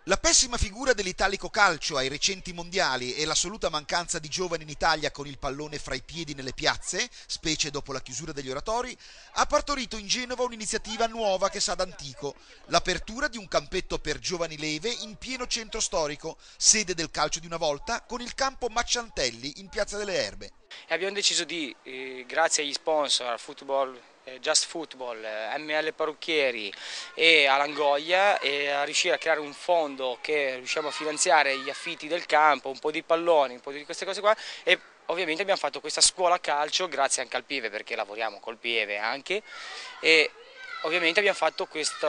La pessima figura dell'Italico Calcio ai recenti mondiali e l'assoluta mancanza di giovani in Italia con il pallone fra i piedi nelle piazze, specie dopo la chiusura degli oratori, ha partorito in Genova un'iniziativa nuova che sa d'antico, l'apertura di un campetto per giovani leve in pieno centro storico, sede del calcio di una volta, con il campo Macciantelli in Piazza delle Erbe. E abbiamo deciso di, grazie agli sponsor, Just Football, ML Parrucchieri e Alangoia, a riuscire a creare un fondo che riusciamo a finanziare gli affitti del campo, un po' di palloni, un po' di queste cose qua e ovviamente abbiamo fatto questa scuola calcio grazie anche al Pieve perché lavoriamo col Pieve anche e ovviamente abbiamo fatto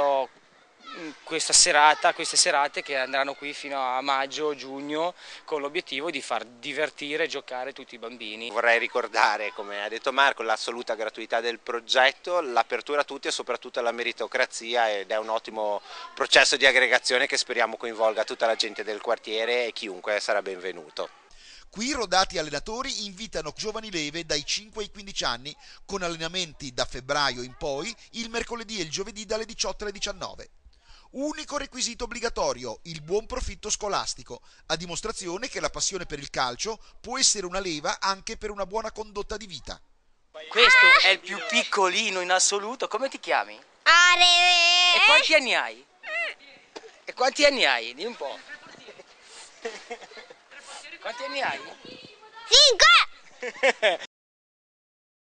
queste serate che andranno qui fino a maggio, giugno, con l'obiettivo di far divertire e giocare tutti i bambini. Vorrei ricordare, come ha detto Marco, l'assoluta gratuità del progetto, l'apertura a tutti e soprattutto la meritocrazia ed è un ottimo processo di aggregazione che speriamo coinvolga tutta la gente del quartiere e chiunque sarà benvenuto. Qui rodati allenatori invitano giovani leve dai 5 ai 15 anni con allenamenti da febbraio in poi il mercoledì e il giovedì dalle 18 alle 19. Unico requisito obbligatorio, il buon profitto scolastico, a dimostrazione che la passione per il calcio può essere una leva anche per una buona condotta di vita. Questo è il più piccolino in assoluto, come ti chiami? Are... E quanti anni hai? E quanti anni hai? Dimmi un po'. Quanti anni hai? 5!